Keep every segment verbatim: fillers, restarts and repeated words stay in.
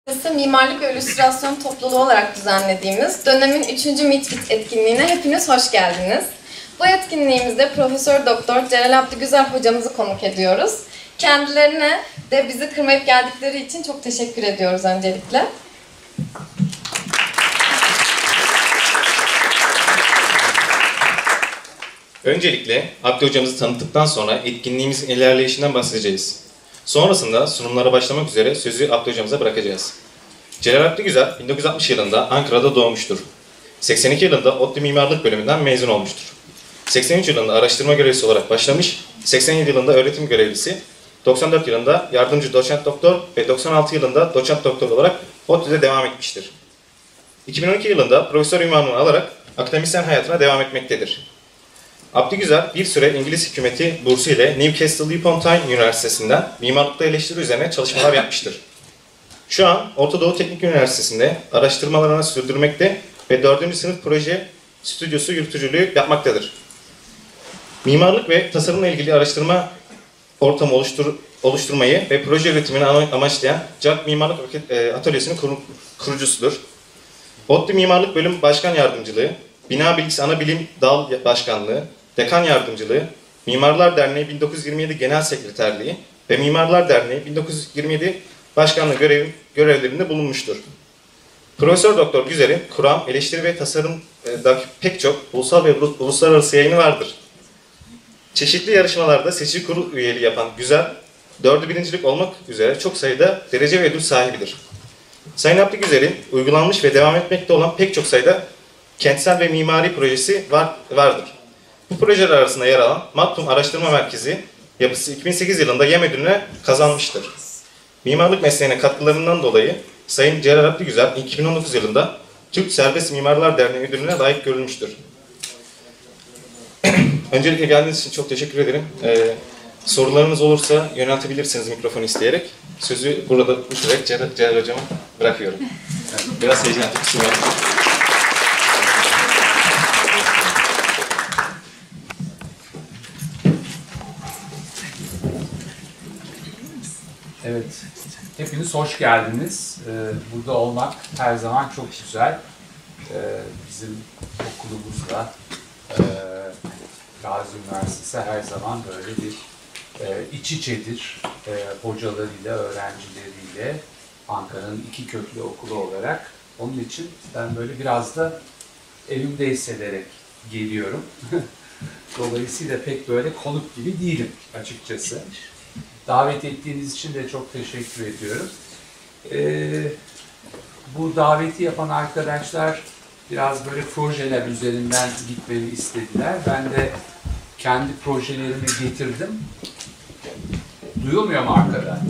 Mimarlık ve İllüstrasyon topluluğu olarak düzenlediğimiz dönemin üçüncü MİTBİT etkinliğine hepiniz hoş geldiniz. Bu etkinliğimizde Profesör Doktor Celal Abdügüzel hocamızı konuk ediyoruz. Kendilerine de bizi kırmayıp geldikleri için çok teşekkür ediyoruz öncelikle. Öncelikle Abdü hocamızı tanıttıktan sonra etkinliğimizin ilerleyişinden bahsedeceğiz. Sonrasında sunumlara başlamak üzere sözü Abdü hocamıza bırakacağız. Celal Abdügüzel bin dokuz yüz altmış yılında Ankara'da doğmuştur. seksen iki yılında ODTÜ Mimarlık bölümünden mezun olmuştur. seksen üç yılında araştırma görevlisi olarak başlamış, seksen yedi yılında öğretim görevlisi, doksan dört yılında yardımcı doçent doktor ve doksan altı yılında doçent doktor olarak ODTÜ'de devam etmiştir. iki bin on iki yılında profesör unvanını alarak akademisyen hayatına devam etmektedir. Abdügüzel bir süre İngiliz hükümeti bursu ile Newcastle upon Tyne Üniversitesi'nden mimarlıkta eleştiri üzerine çalışmalar yapmıştır. Şu an Orta Doğu Teknik Üniversitesi'nde araştırmalarını sürdürmekte ve dördüncü sınıf proje stüdyosu yürütücülüğü yapmaktadır. Mimarlık ve tasarımla ilgili araştırma ortamı oluştur oluşturmayı ve proje üretimini amaçlayan C A K Mimarlık Atölyesi'nin kur kurucusudur. ODTÜ Mimarlık Bölüm Başkan Yardımcılığı, Bina Bilgisi Anabilim Dal Başkanlığı, Dekan Yardımcılığı, Mimarlar Derneği bin dokuz yüz yirmi yedi Genel Sekreterliği ve Mimarlar Derneği bin dokuz yüz yirmi yedi Başkanlığı görev, görevlerinde bulunmuştur. Profesör Doktor Güzel'in kuram, eleştiri ve tasarımdaki pek çok ulusal ve uluslararası yayını vardır. Çeşitli yarışmalarda seçici kurul üyeliği yapan Güzel, dördü birincilik olmak üzere çok sayıda derece ve ödül sahibidir. Sayın Abdügüzel'in uygulanmış ve devam etmekte olan pek çok sayıda kentsel ve mimari projesi var, vardır. Bu projeler arasında yer alan Maktum Araştırma Merkezi yapısı iki bin sekiz yılında YEM ödülünü kazanmıştır. Mimarlık mesleğine katkılarından dolayı Sayın Celal Abdügüzel iki bin on dokuz yılında Türk Serbest Mimarlar Derneği ödülüne layık görülmüştür. Öncelikle geldiğiniz için çok teşekkür ederim. Ee, sorularınız olursa yöneltebilirsiniz mikrofonu isteyerek. Sözü burada uçurarak Celal, Celal Hocam'a bırakıyorum. Yani biraz heyecanlı kısım var. Evet, hepiniz hoş geldiniz. Ee, burada olmak her zaman çok güzel. Ee, bizim okulumuzda e, Gazi Üniversitesi her zaman böyle bir e, iç içedir. E, hocalarıyla, öğrencileriyle Ankara'nın iki köklü okulu olarak. Onun için ben böyle biraz da evimde hissederek geliyorum. Dolayısıyla pek böyle konuk gibi değilim açıkçası. Davet ettiğiniz için de çok teşekkür ediyorum. Ee, bu daveti yapan arkadaşlar biraz böyle projeler üzerinden gitmemi istediler. Ben de kendi projelerimi getirdim. Duyulmuyor mu arkada?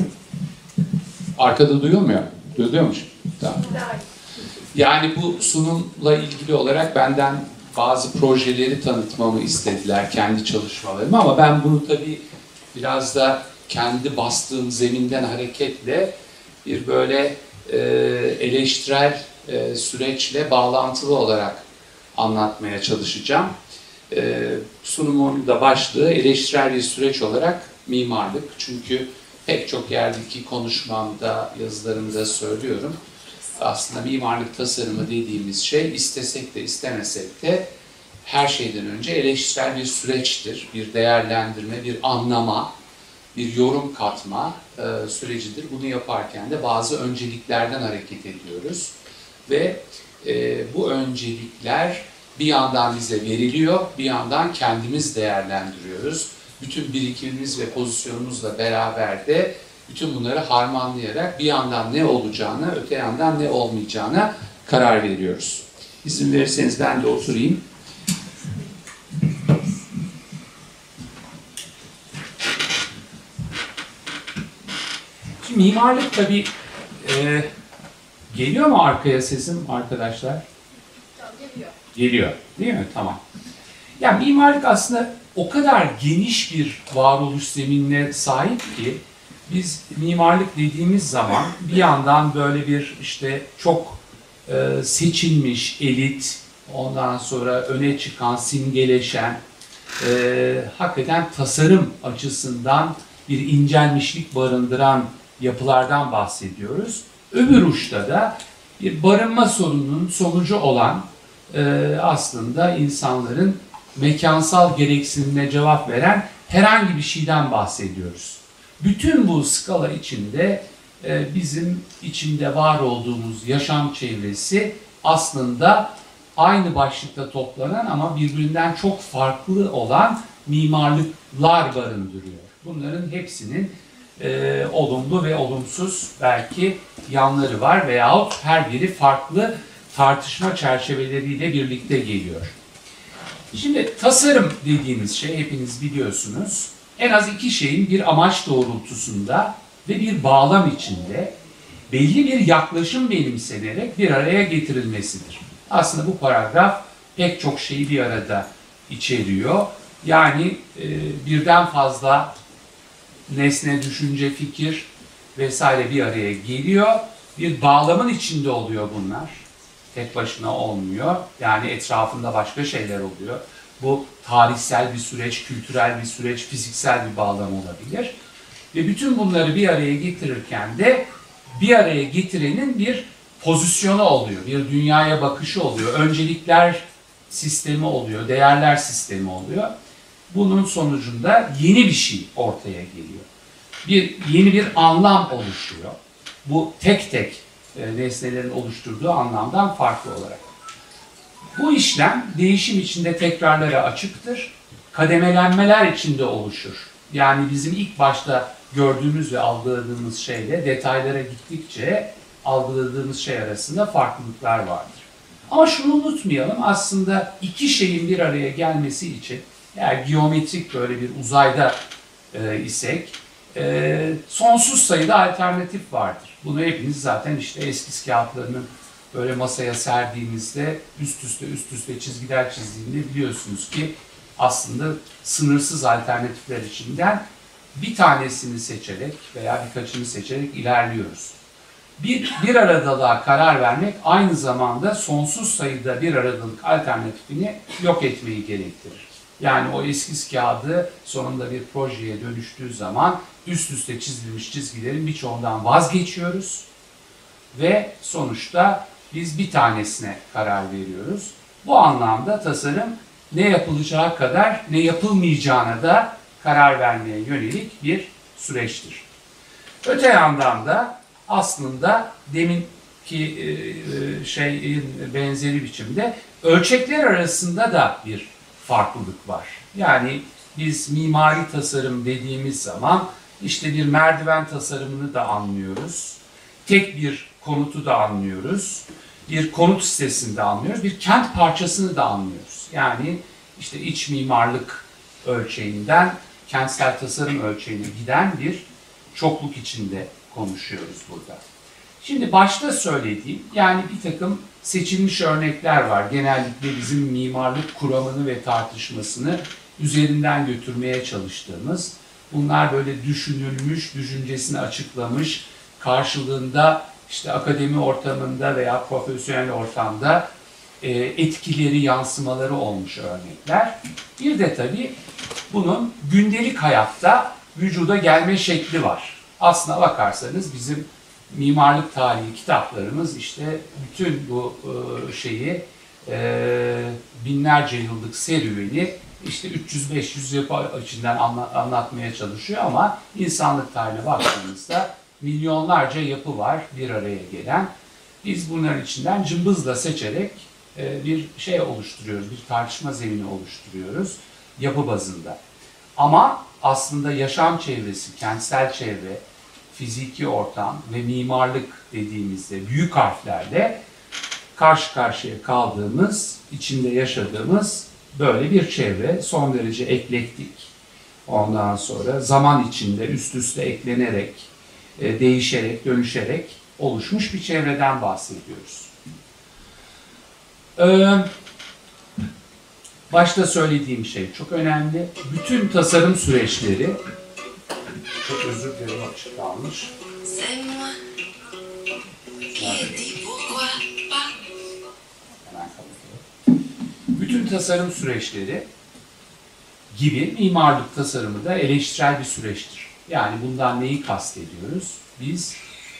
Arkada duyulmuyor. Duyuluyormuş. Tamam. Yani bu sunumla ilgili olarak benden bazı projeleri tanıtmamı istediler, kendi çalışmalarımı, ama ben bunu tabii biraz da kendi bastığım zeminden hareketle bir böyle e, eleştirel e, süreçle bağlantılı olarak anlatmaya çalışacağım. E, sunumun da başlığı eleştirel bir süreç olarak mimarlık. Çünkü pek çok yerdeki konuşmamda, yazılarımda söylüyorum. Aslında mimarlık tasarımı dediğimiz şey istesek de istemesek de her şeyden önce eleştirel bir süreçtir. Bir değerlendirme, bir anlama, bir yorum katma e, sürecidir. Bunu yaparken de bazı önceliklerden hareket ediyoruz. Ve e, bu öncelikler bir yandan bize veriliyor, bir yandan kendimiz değerlendiriyoruz. Bütün birikimimiz ve pozisyonumuzla beraber de bütün bunları harmanlayarak bir yandan ne olacağına, öte yandan ne olmayacağına karar veriyoruz. İzin verirseniz ben de oturayım. Şimdi mimarlık tabii e, geliyor mu arkaya sesim arkadaşlar? Geliyor. Geliyor, değil mi? Tamam. Yani mimarlık aslında o kadar geniş bir varoluş zeminine sahip ki biz mimarlık dediğimiz zaman bir yandan böyle bir işte çok e, seçilmiş, elit, ondan sonra öne çıkan, simgeleşen, e, hakikaten tasarım açısından bir incelmişlik barındıran yapılardan bahsediyoruz. Öbür uçta da bir barınma sorununun sonucu olan e, aslında insanların mekansal gereksinimine cevap veren herhangi bir şeyden bahsediyoruz. Bütün bu skala içinde e, bizim içinde var olduğumuz yaşam çevresi aslında aynı başlıkta toplanan ama birbirinden çok farklı olan mimarlıklar barındırıyor. Bunların hepsinin e, olumlu ve olumsuz belki yanları var veyahut her biri farklı tartışma çerçeveleriyle birlikte geliyor. Şimdi tasarım dediğimiz şey hepiniz biliyorsunuz. En az iki şeyin bir amaç doğrultusunda ve bir bağlam içinde belli bir yaklaşım benimsenerek bir araya getirilmesidir. Aslında bu paragraf pek çok şeyi bir arada içeriyor. Yani e, birden fazla nesne, düşünce, fikir vesaire bir araya geliyor. Bir bağlamın içinde oluyor bunlar. Tek başına olmuyor. Yani etrafında başka şeyler oluyor. Bu tarihsel bir süreç, kültürel bir süreç, fiziksel bir bağlam olabilir. Ve bütün bunları bir araya getirirken de bir araya getirenin bir pozisyonu oluyor, bir dünyaya bakışı oluyor, öncelikler sistemi oluyor, değerler sistemi oluyor. Bunun sonucunda yeni bir şey ortaya geliyor. Bir yeni bir anlam oluşuyor. Bu tek tek e, nesnelerin oluşturduğu anlamdan farklı olarak. Bu işlem değişim içinde tekrarlara açıktır. Kademelenmeler içinde oluşur. Yani bizim ilk başta gördüğümüz ve algıladığımız şeyle detaylara gittikçe algıladığımız şey arasında farklılıklar vardır. Ama şunu unutmayalım, aslında iki şeyin bir araya gelmesi için, eğer geometrik böyle bir uzayda e, isek, e, sonsuz sayıda alternatif vardır. Bunu hepiniz zaten işte eskiz kağıtlarının böyle masaya serdiğinizde üst üste üst üste çizgiler çizdiğinde biliyorsunuz ki aslında sınırsız alternatifler içinden bir tanesini seçerek veya birkaçını seçerek ilerliyoruz. Bir, bir aradalığa karar vermek aynı zamanda sonsuz sayıda bir aradalık alternatifini yok etmeyi gerektirir. Yani o eskiz kağıdı sonunda bir projeye dönüştüğü zaman üst üste çizilmiş çizgilerin birçoğundan vazgeçiyoruz ve sonuçta biz bir tanesine karar veriyoruz. Bu anlamda tasarım ne yapılacağı kadar ne yapılmayacağına da karar vermeye yönelik bir süreçtir. Öte yandan da aslında deminki şeyin benzeri biçimde ölçekler arasında da bir farklılık var. Yani biz mimari tasarım dediğimiz zaman işte bir merdiven tasarımını da anlıyoruz. Tek bir konutu da anlıyoruz. Bir konut sitesini de anlıyoruz. Bir kent parçasını da anlıyoruz. Yani işte iç mimarlık ölçeğinden kentsel tasarım ölçeğine giden bir çokluk içinde konuşuyoruz burada. Şimdi başta söylediğim, yani bir takım seçilmiş örnekler var. Genellikle bizim mimarlık kuramını ve tartışmasını üzerinden götürmeye çalıştığımız, bunlar böyle düşünülmüş, düşüncesini açıklamış, karşılığında işte akademi ortamında veya profesyonel ortamda e, etkileri, yansımaları olmuş örnekler. Bir de tabii bunun gündelik hayatta vücuda gelme şekli var. Aslına bakarsanız bizim mimarlık tarihi kitaplarımız işte bütün bu e, şeyi e, binlerce yıllık serüveni işte üç yüz beş yüz yapı içinden anla, anlatmaya çalışıyor ama insanlık tarihine baktığımızda milyonlarca yapı var bir araya gelen. Biz bunların içinden cımbızla seçerek e, bir şey oluşturuyoruz, bir tartışma zemini oluşturuyoruz yapı bazında. Ama aslında yaşam çevresi, kentsel çevre, fiziki ortam ve mimarlık dediğimizde büyük harflerle karşı karşıya kaldığımız, içinde yaşadığımız böyle bir çevre, son derece eklektik. Ondan sonra zaman içinde üst üste eklenerek, e, değişerek, dönüşerek oluşmuş bir çevreden bahsediyoruz. Ee, başta söylediğim şey çok önemli. Bütün tasarım süreçleri, çok özür dilerim açık kalmış. Hemen kapatıyorum. Bütün tasarım süreçleri gibi mimarlık tasarımı da eleştirel bir süreçtir. Yani bundan neyi kastediyoruz? Biz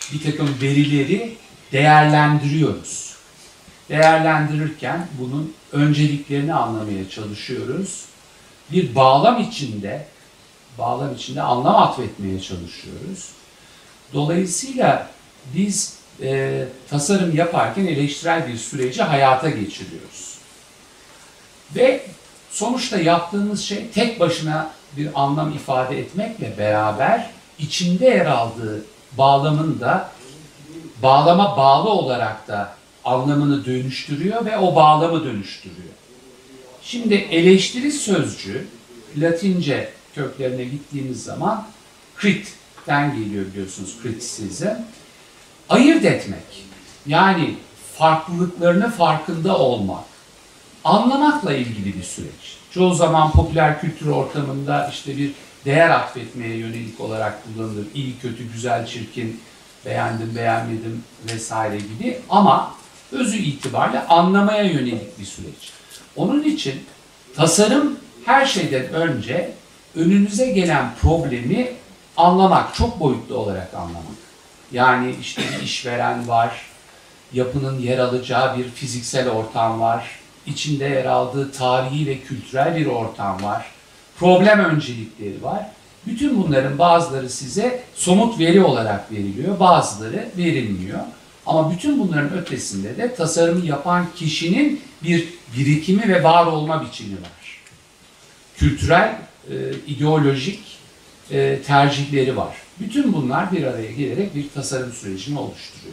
bir takım verileri değerlendiriyoruz. Değerlendirirken bunun önceliklerini anlamaya çalışıyoruz. Bir bağlam içinde, bağlam içinde anlam atfetmeye çalışıyoruz. Dolayısıyla biz e, tasarım yaparken eleştirel bir süreci hayata geçiriyoruz. Ve sonuçta yaptığımız şey tek başına bir anlam ifade etmekle beraber içinde yer aldığı bağlamın da bağlama bağlı olarak da anlamını dönüştürüyor ve o bağlamı dönüştürüyor. Şimdi eleştiri sözcüğü Latince köklerine gittiğimiz zaman crit'ten geliyor biliyorsunuz, criticism. Ayırt etmek, yani farklılıklarını farkında olmak, anlamakla ilgili bir süreç. Çoğu zaman popüler kültür ortamında işte bir değer atfetmeye yönelik olarak kullanılır. İyi, kötü, güzel, çirkin, beğendim, beğenmedim vesaire gibi, ama özü itibariyle anlamaya yönelik bir süreç. Onun için tasarım her şeyden önce önünüze gelen problemi anlamak, çok boyutlu olarak anlamak. Yani işte bir işveren var, yapının yer alacağı bir fiziksel ortam var, içinde yer aldığı tarihi ve kültürel bir ortam var, problem öncelikleri var. Bütün bunların bazıları size somut veri olarak veriliyor, bazıları verilmiyor. Ama bütün bunların ötesinde de tasarımı yapan kişinin bir birikimi ve var olma biçimi var. Kültürel, e, ideolojik e, tercihleri var. Bütün bunlar bir araya gelerek bir tasarım sürecini oluşturuyor.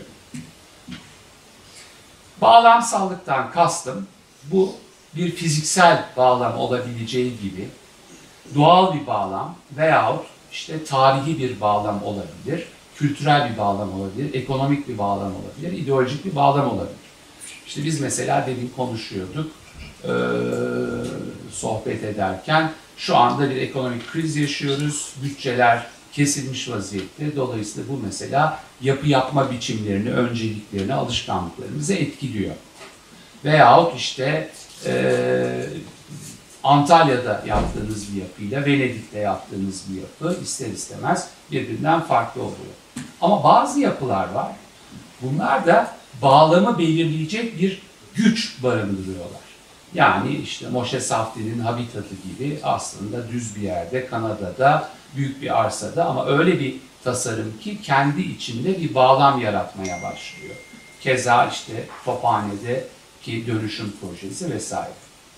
Bağlamsallıktan kastım, bu bir fiziksel bağlam olabileceği gibi doğal bir bağlam veyahut işte tarihi bir bağlam olabilir, kültürel bir bağlam olabilir, ekonomik bir bağlam olabilir, ideolojik bir bağlam olabilir. İşte biz mesela demin konuşuyorduk, e, sohbet ederken, şu anda bir ekonomik kriz yaşıyoruz, bütçeler kesilmiş vaziyette. Dolayısıyla bu mesela yapı yapma biçimlerini, önceliklerini, alışkanlıklarımızı etkiliyor. Veyahut işte e, Antalya'da yaptığınız bir yapıyla Venedik'te yaptığınız bir yapı ister istemez birbirinden farklı oluyor. Ama bazı yapılar var, bunlar da bağlamı belirleyecek bir güç barındırıyorlar. Yani işte Moshe Safdie'nin Habitatı gibi aslında düz bir yerde, Kanada'da, büyük bir arsada, ama öyle bir tasarım ki kendi içinde bir bağlam yaratmaya başlıyor. Keza işte Tophane'deki dönüşüm projesi vesaire.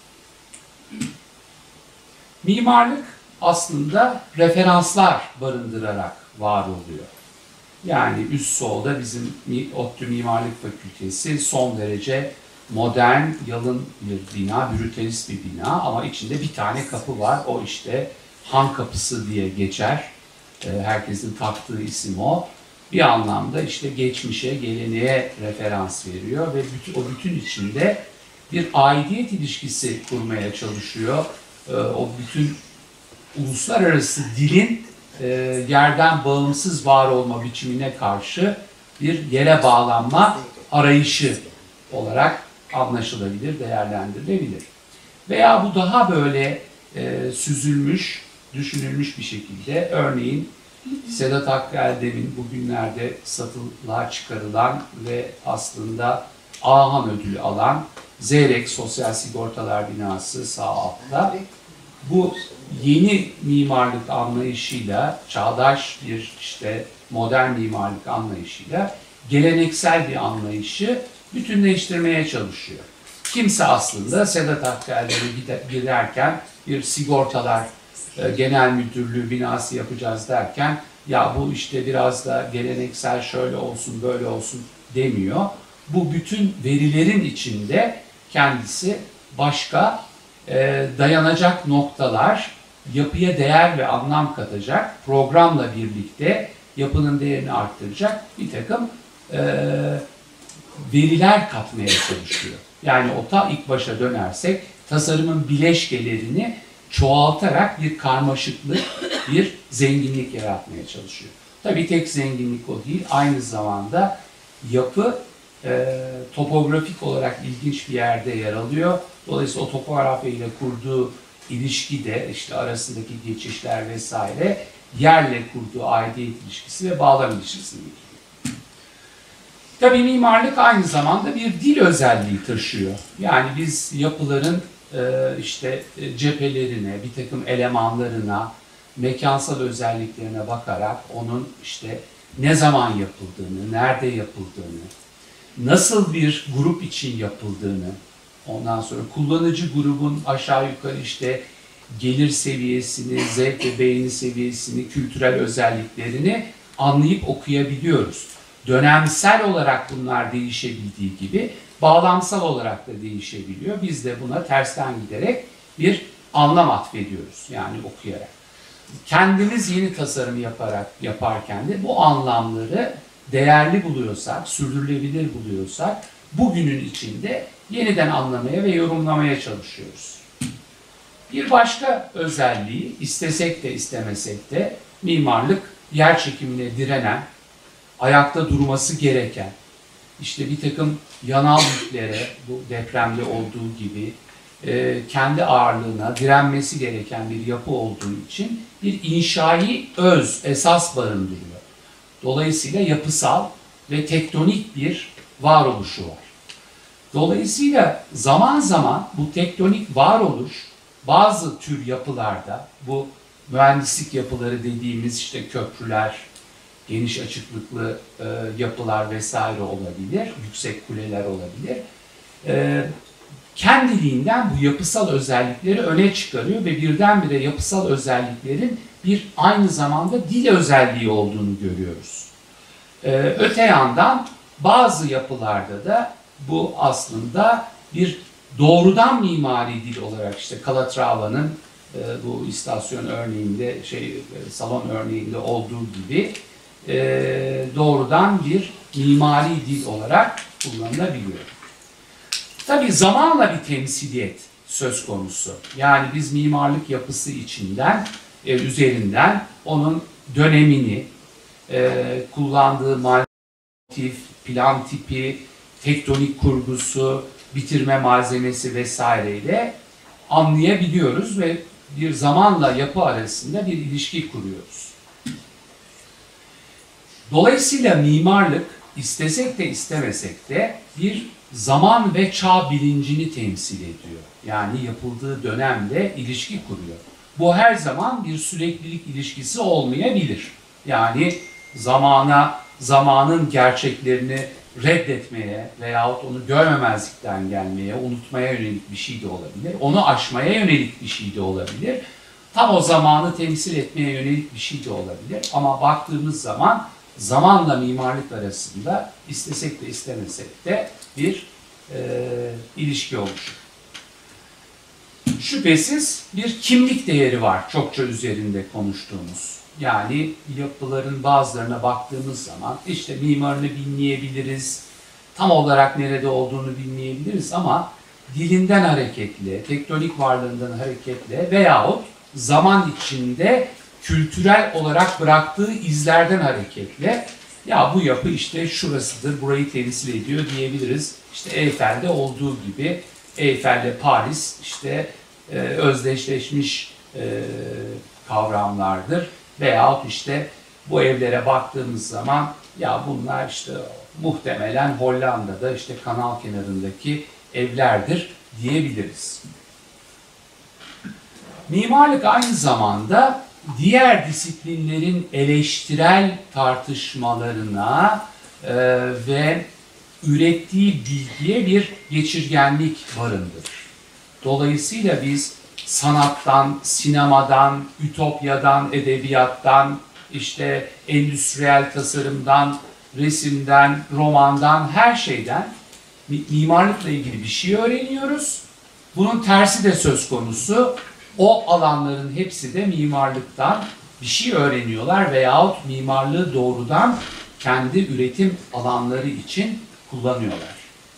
Mimarlık aslında referanslar barındırarak var oluyor. Yani üst solda bizim ODTÜ Mimarlık Fakültesi son derece modern, yalın bir bina, brutalist bir bina, ama içinde bir tane kapı var. O işte Han Kapısı diye geçer. Herkesin taktığı isim o. Bir anlamda işte geçmişe, geleneğe referans veriyor ve bütün, o bütün içinde bir aidiyet ilişkisi kurmaya çalışıyor. O bütün uluslararası dilin yerden bağımsız var olma biçimine karşı bir yere bağlanma arayışı olarak anlaşılabilir, değerlendirilebilir. Veya bu daha böyle e, süzülmüş, düşünülmüş bir şekilde, örneğin Sedat Hakkı Erdem'in bugünlerde satılığa çıkarılan ve aslında Ahan ödülü alan Zeyrek Sosyal Sigortalar binası sağ altta, bu yeni mimarlık anlayışıyla, çağdaş bir işte modern mimarlık anlayışıyla geleneksel bir anlayışı bütünleştirmeye çalışıyor. Kimse aslında Sedat Hakkı Erdem'e giderken bir sigortalar e, genel müdürlüğü binası yapacağız derken, ya bu işte biraz da geleneksel şöyle olsun böyle olsun demiyor. Bu bütün verilerin içinde kendisi başka e, dayanacak noktalar, yapıya değer ve anlam katacak, programla birlikte yapının değerini arttıracak bir takım e, veriler katmaya çalışıyor. Yani o ta ilk başa dönersek tasarımın bileşkelerini çoğaltarak bir karmaşıklık, bir zenginlik yaratmaya çalışıyor. Tabii tek zenginlik o değil, aynı zamanda yapı e, topografik olarak ilginç bir yerde yer alıyor. Dolayısıyla o topografya ile kurduğu ilişki de, işte arasındaki geçişler vesaire, yerle kurduğu aidiyet ilişkisi ve bağlam ilişkisini getiriyor. Tabii mimarlık aynı zamanda bir dil özelliği taşıyor. Yani biz yapıların e, işte cephelerine, bir takım elemanlarına, mekansal özelliklerine bakarak onun işte ne zaman yapıldığını, nerede yapıldığını, nasıl bir grup için yapıldığını, ondan sonra kullanıcı grubun aşağı yukarı işte gelir seviyesini, zevk ve beğeni seviyesini, kültürel özelliklerini anlayıp okuyabiliyoruz. Dönemsel olarak bunlar değişebildiği gibi bağlamsal olarak da değişebiliyor. Biz de buna tersten giderek bir anlam atfediyoruz yani okuyarak. Kendimiz yeni tasarım yaparak yaparken de bu anlamları değerli buluyorsak, sürdürülebilir buluyorsak bugünün içinde yeniden anlamaya ve yorumlamaya çalışıyoruz. Bir başka özelliği istesek de istemesek de mimarlık yer çekimine direnen, ayakta durması gereken, işte bir takım yanal yüklere, bu depremde olduğu gibi e, kendi ağırlığına direnmesi gereken bir yapı olduğu için bir inşai öz, esas barındırıyor. Dolayısıyla yapısal ve tektonik bir varoluşu var. Dolayısıyla zaman zaman bu tektonik varoluş bazı tür yapılarda, bu mühendislik yapıları dediğimiz işte köprüler, geniş açıklıklı e, yapılar vesaire olabilir, yüksek kuleler olabilir. E, kendiliğinden bu yapısal özellikleri öne çıkarıyor ve birdenbire yapısal özelliklerin bir aynı zamanda dil özelliği olduğunu görüyoruz. E, öte yandan bazı yapılarda da bu aslında bir doğrudan mimari dil olarak işte Calatrava'nın e, bu istasyon örneğinde, şey e, salon örneğinde olduğu gibi e, doğrudan bir mimari dil olarak kullanılabiliyor. Tabii zamanla bir temsiliyet söz konusu. Yani biz mimarlık yapısı içinden, e, üzerinden onun dönemini, e, kullandığı motif, plan tipi, tektonik kurgusu, bitirme malzemesi vesaireyle anlayabiliyoruz ve bir zamanla yapı arasında bir ilişki kuruyoruz. Dolayısıyla mimarlık istesek de istemesek de bir zaman ve çağ bilincini temsil ediyor. Yani yapıldığı dönemle ilişki kuruyor. Bu her zaman bir süreklilik ilişkisi olmayabilir. Yani zamana, zamanın gerçeklerini reddetmeye veyahut onu görmemezlikten gelmeye, unutmaya yönelik bir şey de olabilir. Onu aşmaya yönelik bir şey de olabilir. Tam o zamanı temsil etmeye yönelik bir şey de olabilir. Ama baktığımız zaman zamanla mimarlık arasında istesek de istemesek de bir e, ilişki oluşur. Şüphesiz bir kimlik değeri var çokça üzerinde konuştuğumuz. Yani yapıların bazılarına baktığımız zaman işte mimarını bilmeyebiliriz, tam olarak nerede olduğunu bilmeyebiliriz ama dilinden hareketle, tektonik varlığından hareketle veyahut zaman içinde kültürel olarak bıraktığı izlerden hareketle ya bu yapı işte şurasıdır, burayı temsil ediyor diyebiliriz. İşte Eyfel'de olduğu gibi Eyfel'le Paris işte e, özdeşleşmiş e, kavramlardır. Veyahut işte bu evlere baktığımız zaman ya bunlar işte muhtemelen Hollanda'da işte kanal kenarındaki evlerdir diyebiliriz. Mimarlık aynı zamanda diğer disiplinlerin eleştirel tartışmalarına e, ve ürettiği bilgiye bir geçirgenlik barındırır. Dolayısıyla biz sanattan, sinemadan, ütopyadan, edebiyattan, işte endüstriyel tasarımdan, resimden, romandan, her şeyden mimarlıkla ilgili bir şey öğreniyoruz. Bunun tersi de söz konusu. O alanların hepsi de mimarlıktan bir şey öğreniyorlar veyahut mimarlığı doğrudan kendi üretim alanları için kullanıyorlar.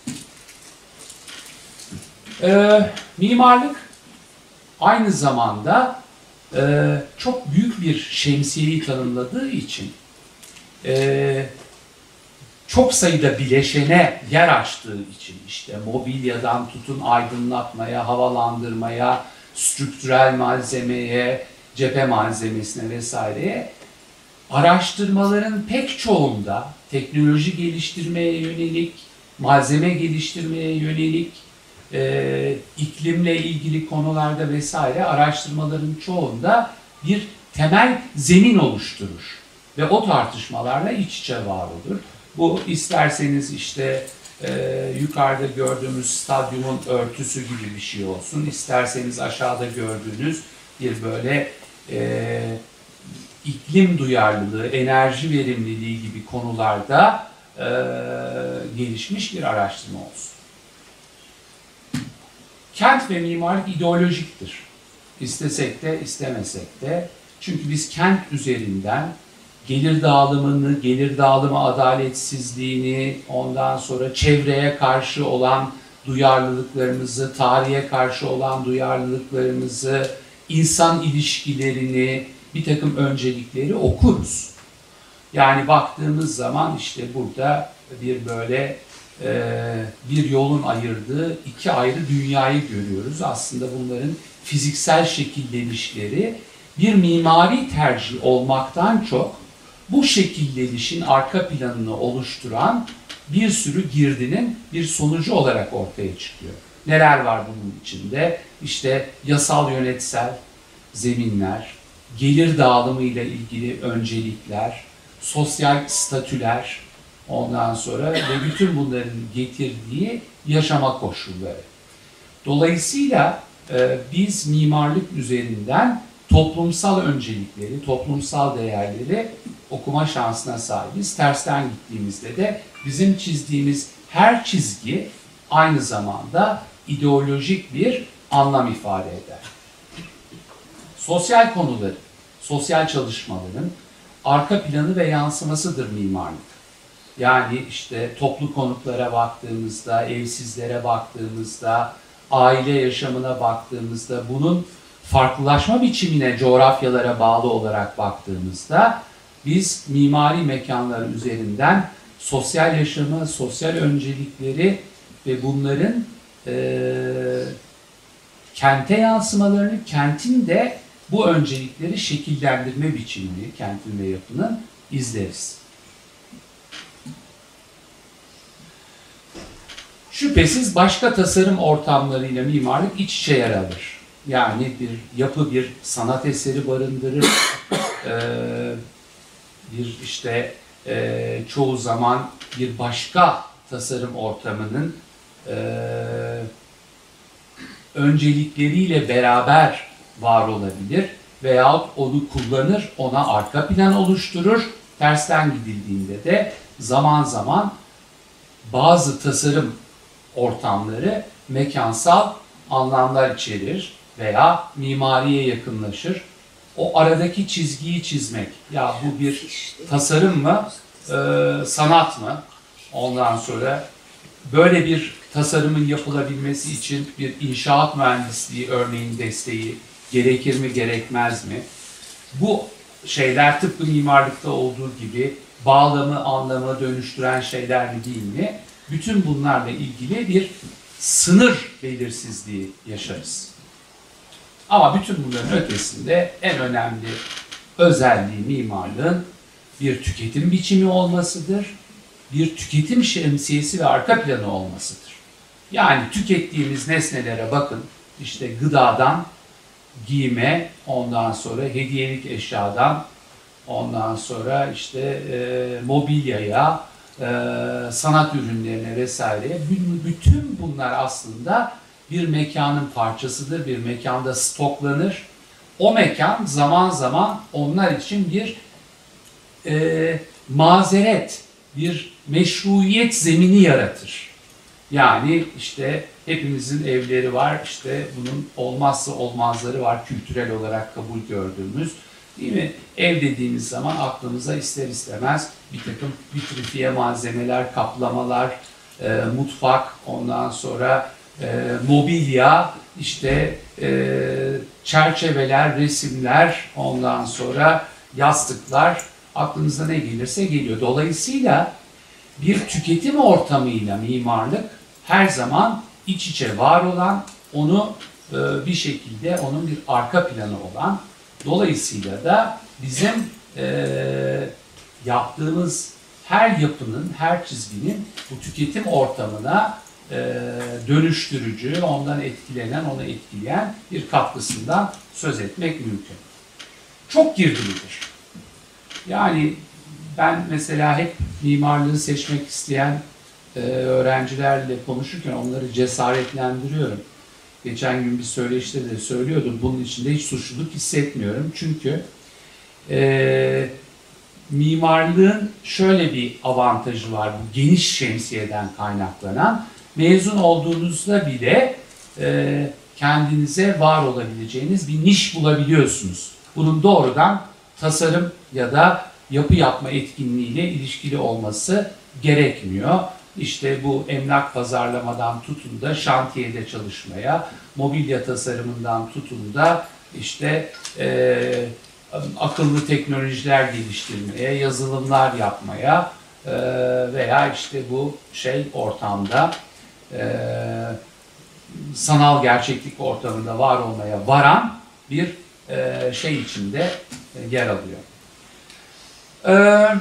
Ee, mimarlık aynı zamanda e, çok büyük bir şemsiyeyi tanımladığı için e, çok sayıda bileşene yer açtığı için işte mobilyadan tutun aydınlatmaya, havalandırmaya, strüktürel malzemeye, cephe malzemesine vesaireye araştırmaların pek çoğunda teknoloji geliştirmeye yönelik, malzeme geliştirmeye yönelik, e, iklimle ilgili konularda vesaire araştırmaların çoğunda bir temel zemin oluşturur. Ve o tartışmalarla iç içe var olur. Bu isterseniz işte e, yukarıda gördüğümüz stadyumun örtüsü gibi bir şey olsun, isterseniz aşağıda gördüğünüz bir böyle e, iklim duyarlılığı, enerji verimliliği gibi konularda e, gelişmiş bir araştırma olsun. Kent ve mimarlık ideolojiktir. İstesek de istemesek de. Çünkü biz kent üzerinden gelir dağılımını, gelir dağılımı adaletsizliğini, ondan sonra çevreye karşı olan duyarlılıklarımızı, tarihe karşı olan duyarlılıklarımızı, insan ilişkilerini, bir takım öncelikleri okuruz. Yani baktığımız zaman işte burada bir böyle e, bir yolun ayırdığı iki ayrı dünyayı görüyoruz. Aslında bunların fiziksel şekillenişleri bir mimari tercih olmaktan çok bu şekillenişin arka planını oluşturan bir sürü girdinin bir sonucu olarak ortaya çıkıyor. Neler var bunun içinde? İşte yasal yönetsel zeminler, gelir dağılımı ile ilgili öncelikler, sosyal statüler, ondan sonra ve bütün bunların getirdiği yaşama koşulları. Dolayısıyla e, biz mimarlık üzerinden toplumsal öncelikleri, toplumsal değerleri okuma şansına sahibiz. Tersten gittiğimizde de bizim çizdiğimiz her çizgi aynı zamanda ideolojik bir anlam ifade eder. Sosyal konuları, sosyal çalışmaların arka planı ve yansımasıdır mimarlık. Yani işte toplu konutlara baktığımızda, evsizlere baktığımızda, aile yaşamına baktığımızda, bunun farklılaşma biçimine, coğrafyalara bağlı olarak baktığımızda biz mimari mekanlar üzerinden sosyal yaşamı, sosyal öncelikleri ve bunların e, kente yansımalarını, kentin de bu öncelikleri şekillendirme biçimini, kentin ve yapının izleriz. Şüphesiz başka tasarım ortamlarıyla mimarlık iç içe yer alır. Yani bir yapı bir sanat eseri barındırır. Ee, bir işte e, çoğu zaman bir başka tasarım ortamının e, öncelikleriyle beraber var olabilir veyahut onu kullanır, ona arka plan oluşturur. Tersten gidildiğinde de zaman zaman bazı tasarım ortamları mekansal anlamlar içerir veya mimariye yakınlaşır. O aradaki çizgiyi çizmek, ya bu bir tasarım mı, e, sanat mı? Ondan sonra böyle bir tasarımın yapılabilmesi için bir inşaat mühendisliği örneğin desteği gerekir mi, gerekmez mi? Bu şeyler tıpkı mimarlıkta olduğu gibi bağlamı, anlamı dönüştüren şeyler mi değil mi? Bütün bunlarla ilgili bir sınır belirsizliği yaşarız. Ama bütün bunların ötesinde en önemli özelliği mimarlığın bir tüketim biçimi olmasıdır. Bir tüketim şemsiyesi ve arka planı olmasıdır. Yani tükettiğimiz nesnelere bakın, işte gıdadan giyime, ondan sonra hediyelik eşyadan, ondan sonra işte e, mobilyaya, e, sanat ürünlerine vesaire. Bütün bunlar aslında bir mekanın parçasıdır, bir mekanda stoklanır. O mekan zaman zaman onlar için bir e, mazeret, bir meşruiyet zemini yaratır. Yani işte hepimizin evleri var, işte bunun olmazsa olmazları var, kültürel olarak kabul gördüğümüz, değil mi? Ev dediğimiz zaman aklımıza ister istemez bir takım vitrifiye malzemeler, kaplamalar, e, mutfak, ondan sonra e, mobilya, işte e, çerçeveler, resimler, ondan sonra yastıklar, aklınıza ne gelirse geliyor. Dolayısıyla bir tüketim ortamıyla mimarlık her zaman iç içe var olan, onu e, bir şekilde onun bir arka planı olan, dolayısıyla da bizim e, yaptığımız her yapının, her çizginin bu tüketim ortamına e, dönüştürücü, ondan etkilenen, onu etkileyen bir katkısından söz etmek mümkün. Çok girdilidir. Yani ben mesela hep mimarlığı seçmek isteyen e, öğrencilerle konuşurken onları cesaretlendiriyorum. Geçen gün bir söyleşide de söylüyordum, bunun içinde hiç suçluluk hissetmiyorum. Çünkü e, mimarlığın şöyle bir avantajı var, bu geniş şemsiyeden kaynaklanan. Mezun olduğunuzda bile e, kendinize var olabileceğiniz bir niş bulabiliyorsunuz. Bunun doğrudan tasarım ya da yapı yapma etkinliğiyle ilişkili olması gerekmiyor. İşte bu emlak pazarlamadan tutun da şantiyede çalışmaya, mobilya tasarımından tutun da işte e, akıllı teknolojiler geliştirmeye, yazılımlar yapmaya e, veya işte bu şey ortamda e, sanal gerçeklik ortamında var olmaya varan bir e, şey içinde e, yer alıyor. E,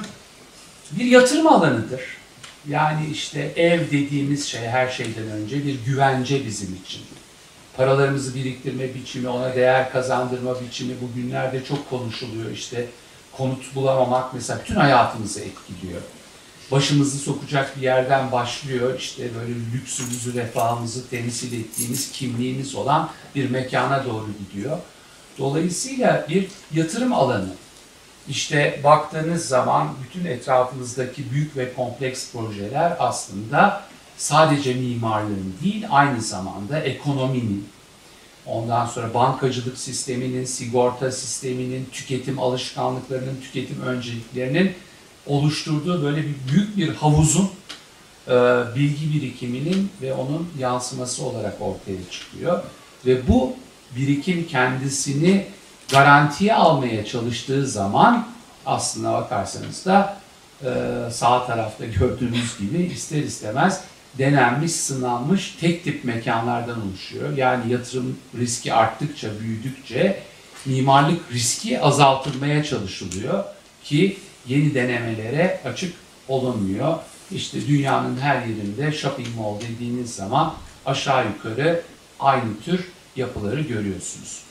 bir yatırım alanıdır. Yani işte ev dediğimiz şey her şeyden önce bir güvence bizim için. Paralarımızı biriktirme biçimi, ona değer kazandırma biçimi bugünlerde çok konuşuluyor. İşte konut bulamamak mesela bütün hayatımızı etkiliyor. Başımızı sokacak bir yerden başlıyor. İşte böyle lüksümüzü, refahımızı temsil ettiğimiz kimliğimiz olan bir mekana doğru gidiyor. Dolayısıyla bir yatırım alanı. İşte baktığınız zaman bütün etrafınızdaki büyük ve kompleks projeler aslında sadece mimarlığın değil, aynı zamanda ekonominin, ondan sonra bankacılık sisteminin, sigorta sisteminin, tüketim alışkanlıklarının, tüketim önceliklerinin oluşturduğu böyle bir büyük bir havuzun e, bilgi birikiminin ve onun yansıması olarak ortaya çıkıyor. Ve bu birikim kendisini garantiye almaya çalıştığı zaman aslına bakarsanız da e, sağ tarafta gördüğünüz gibi ister istemez denenmiş, sınanmış tek tip mekanlardan oluşuyor. Yani yatırım riski arttıkça, büyüdükçe mimarlık riski azaltılmaya çalışılıyor ki yeni denemelere açık olunmuyor. İşte dünyanın her yerinde shopping mall dediğiniz zaman aşağı yukarı aynı tür yapıları görüyorsunuz.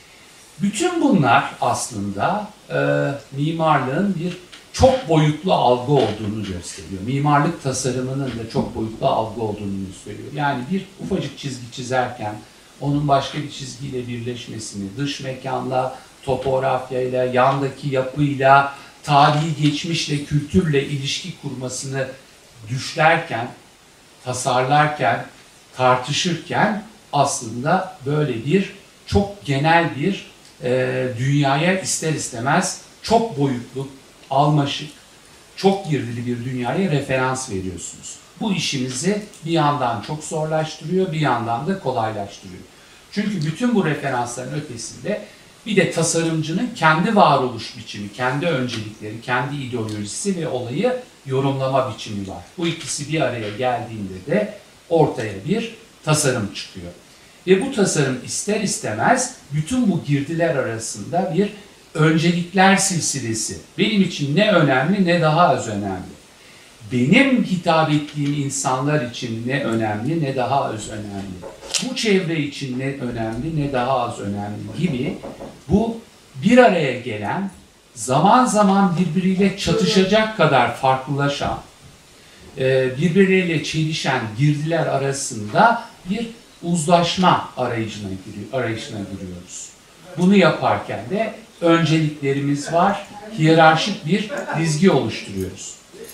Bütün bunlar aslında e, mimarlığın bir çok boyutlu algı olduğunu gösteriyor. Mimarlık tasarımının da çok boyutlu algı olduğunu gösteriyor. Yani bir ufacık çizgi çizerken onun başka bir çizgiyle birleşmesini, dış mekanla, topografyayla, yandaki yapıyla, tarihi geçmişle, kültürle ilişki kurmasını düşlerken, tasarlarken, tartışırken aslında böyle bir çok genel bir e, dünyaya ister istemez çok boyutlu, almaşık, çok girdili bir dünyaya referans veriyorsunuz. Bu işinizi bir yandan çok zorlaştırıyor, bir yandan da kolaylaştırıyor. Çünkü bütün bu referansların ötesinde bir de tasarımcının kendi varoluş biçimi, kendi öncelikleri, kendi ideolojisi ve olayı yorumlama biçimi var. Bu ikisi bir araya geldiğinde de ortaya bir tasarım çıkıyor. Ve bu tasarım ister istemez bütün bu girdiler arasında bir öncelikler silsilesi. Benim için ne önemli ne daha az önemli. Benim hitap ettiğim insanlar için ne önemli ne daha az önemli. Bu çevre için ne önemli ne daha az önemli gibi bu bir araya gelen, zaman zaman birbiriyle çatışacak kadar farklılaşan, birbirleriyle çelişen girdiler arasında bir uzlaşma arayışına giriyor, arayışına giriyoruz. Bunu yaparken de önceliklerimiz var, hiyerarşik bir dizgi oluşturuyoruz.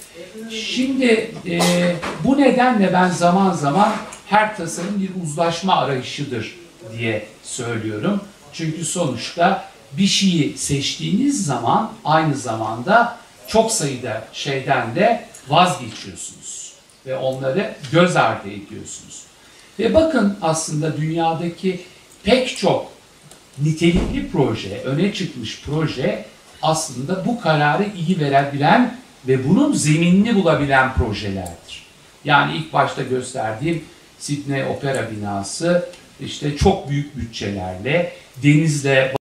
Şimdi e, bu nedenle ben zaman zaman her tasarım bir uzlaşma arayışıdır diye söylüyorum. Çünkü sonuçta bir şeyi seçtiğiniz zaman aynı zamanda çok sayıda şeyden de vazgeçiyorsunuz ve onları göz ardı ediyorsunuz. Ve bakın aslında dünyadaki pek çok nitelikli proje, öne çıkmış proje aslında bu kararı iyi verebilen ve bunun zeminini bulabilen projelerdir. Yani ilk başta gösterdiğim Sydney Opera binası işte çok büyük bütçelerle, denizle